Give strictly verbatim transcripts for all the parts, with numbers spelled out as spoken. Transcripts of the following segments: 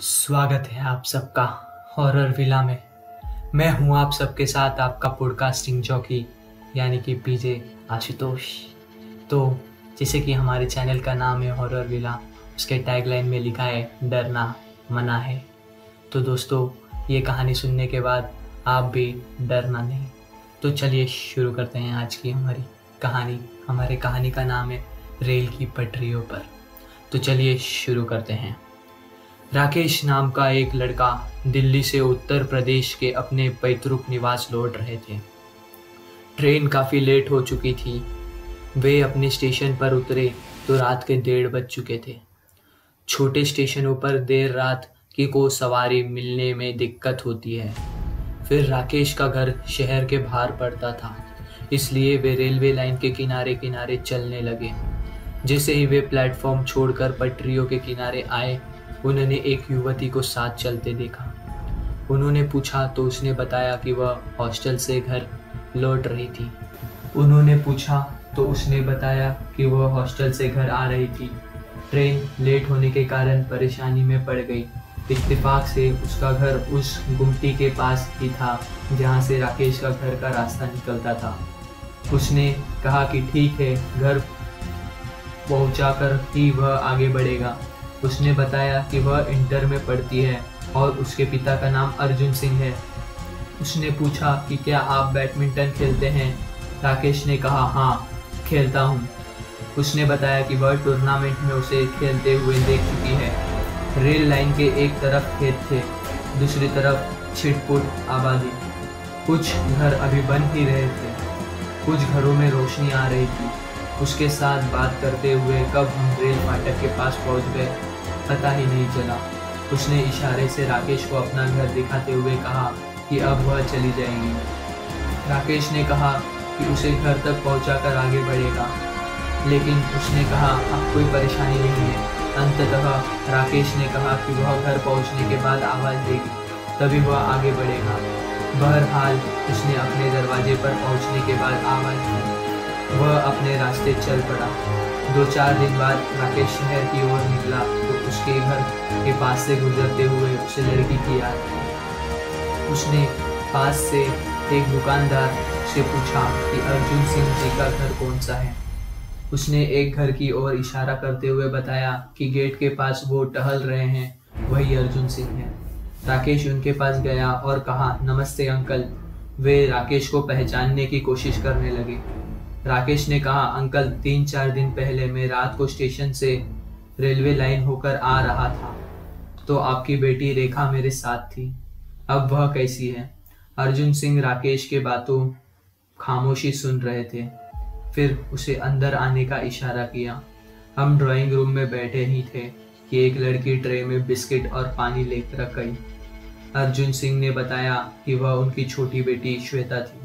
स्वागत है आप सबका हॉरर विला में। मैं हूं आप सबके साथ आपका पॉडकास्टिंग जॉकी यानी कि पीजे आशुतोष। तो जैसे कि हमारे चैनल का नाम है हॉरर विला, उसके टैगलाइन में लिखा है डरना मना है। तो दोस्तों, ये कहानी सुनने के बाद आप भी डरना नहीं। तो चलिए शुरू करते हैं आज की हमारी कहानी। हमारे कहानी का नाम है रेल की पटरियों पर। तो चलिए शुरू करते हैं। राकेश नाम का एक लड़का दिल्ली से उत्तर प्रदेश के अपने पैतृक निवास लौट रहे थे। ट्रेन काफ़ी लेट हो चुकी थी। वे अपने स्टेशन पर उतरे तो रात के डेढ़ बज चुके थे। छोटे स्टेशनों पर देर रात की को सवारी मिलने में दिक्कत होती है। फिर राकेश का घर शहर के बाहर पड़ता था, इसलिए वे रेलवे लाइन के किनारे किनारे चलने लगे। जैसे ही वे प्लेटफॉर्म छोड़कर पटरियों के किनारे आए, उन्होंने एक युवती को साथ चलते देखा। उन्होंने पूछा तो उसने बताया कि वह हॉस्टल से घर लौट रही थी। उन्होंने पूछा तो उसने बताया कि वह हॉस्टल से घर आ रही थी। ट्रेन लेट होने के कारण परेशानी में पड़ गई। इत्तेफाक से उसका घर उस गुमटी के पास ही था जहां से राकेश का घर का रास्ता निकलता था। उसने कहा कि ठीक है, घर पहुंचाकर ही वह आगे बढ़ेगा। उसने बताया कि वह इंटर में पढ़ती है और उसके पिता का नाम अर्जुन सिंह है। उसने पूछा कि क्या आप बैडमिंटन खेलते हैं? राकेश ने कहा हाँ, खेलता हूँ। उसने बताया कि वह टूर्नामेंट में उसे खेलते हुए देख चुकी है। रेल लाइन के एक तरफ खेत थे, दूसरी तरफ छिटपुट आबादी। कुछ घर अभी बन ही रहे थे, कुछ घरों में रोशनी आ रही थी। उसके साथ बात करते हुए कब हम रेल फाटक के पास पहुंच गए पता ही नहीं चला। उसने इशारे से राकेश को अपना घर दिखाते हुए कहा कि अब वह चली जाएगी। राकेश ने कहा कि उसे घर तक पहुंचाकर आगे बढ़ेगा, लेकिन उसने कहा अब कोई परेशानी नहीं है। अंततः राकेश ने कहा कि वह घर पहुंचने के बाद आवाज़ देगी, तभी वह आगे बढ़ेगा। बहरहाल उसने अपने दरवाजे पर पहुंचने के बाद आवाज़ दी। वह अपने रास्ते चल पड़ा। दो चार दिन बाद राकेश शहर की ओर निकला तो उसके घर के पास से गुजरते हुए उसे लड़की की याद आई। उसने पास से एक दुकानदार से पूछा कि अर्जुन सिंह जी का घर कौन सा है। उसने एक घर की ओर इशारा करते हुए बताया कि गेट के पास वो टहल रहे हैं, वही अर्जुन सिंह है। राकेश उनके पास गया और कहा नमस्ते अंकल। वे राकेश को पहचानने की कोशिश करने लगे। राकेश ने कहा अंकल, तीन चार दिन पहले मैं रात को स्टेशन से रेलवे लाइन होकर आ रहा था तो आपकी बेटी रेखा मेरे साथ थी। अब वह कैसी है? अर्जुन सिंह राकेश के बातों खामोशी सुन रहे थे। फिर उसे अंदर आने का इशारा किया। हम ड्राइंग रूम में बैठे ही थे कि एक लड़की ट्रे में बिस्किट और पानी लेकर रख गई। अर्जुन सिंह ने बताया कि वह उनकी छोटी बेटी श्वेता थी।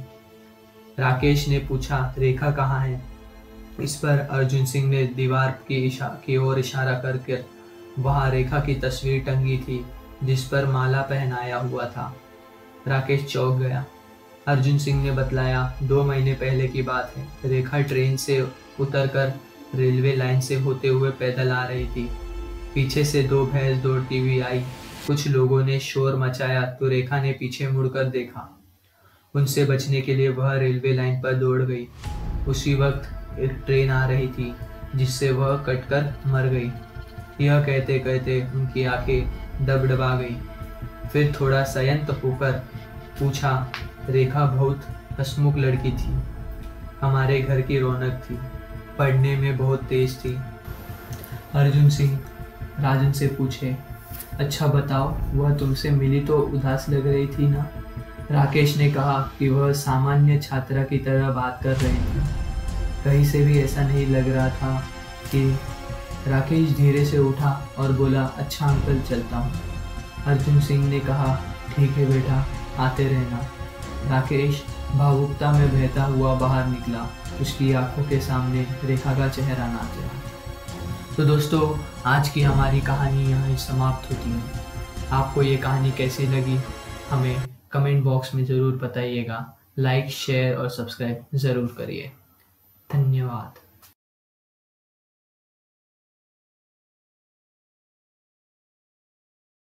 राकेश ने पूछा रेखा कहाँ है? इस पर अर्जुन सिंह ने दीवार की इशा की ओर इशारा करके वहां रेखा की तस्वीर टंगी थी जिस पर माला पहनाया हुआ था। राकेश चौंक गया। अर्जुन सिंह ने बतलाया दो महीने पहले की बात है। रेखा ट्रेन से उतरकर रेलवे लाइन से होते हुए पैदल आ रही थी। पीछे से दो भैंस दौड़ती हुई आई। कुछ लोगों ने शोर मचाया तो रेखा ने पीछे मुड़कर देखा। उनसे बचने के लिए वह रेलवे लाइन पर दौड़ गई। उसी वक्त एक ट्रेन आ रही थी जिससे वह कटकर मर गई। यह कहते कहते उनकी आंखें डबडबा गई। फिर थोड़ा संयत होकर पूछा रेखा बहुत हंसमुख लड़की थी, हमारे घर की रौनक थी, पढ़ने में बहुत तेज थी। अर्जुन सिंह राजन से पूछे अच्छा बताओ, वह तुमसे मिली तो उदास लग रही थी ना? राकेश ने कहा कि वह सामान्य छात्रा की तरह बात कर रही थी, कहीं से भी ऐसा नहीं लग रहा था कि। राकेश धीरे से उठा और बोला अच्छा अंकल, चलता हूँ। अर्जुन सिंह ने कहा ठीक है बेटा, आते रहना। राकेश भावुकता में बहता हुआ बाहर निकला। उसकी आंखों के सामने रेखा का चेहरा नाच रहा। तो दोस्तों, आज की हमारी कहानी यहाँ समाप्त होती है। आपको ये कहानी कैसी लगी हमें कमेंट बॉक्स में ज़रूर बताइएगा। लाइक, शेयर और सब्सक्राइब ज़रूर करिए। धन्यवाद।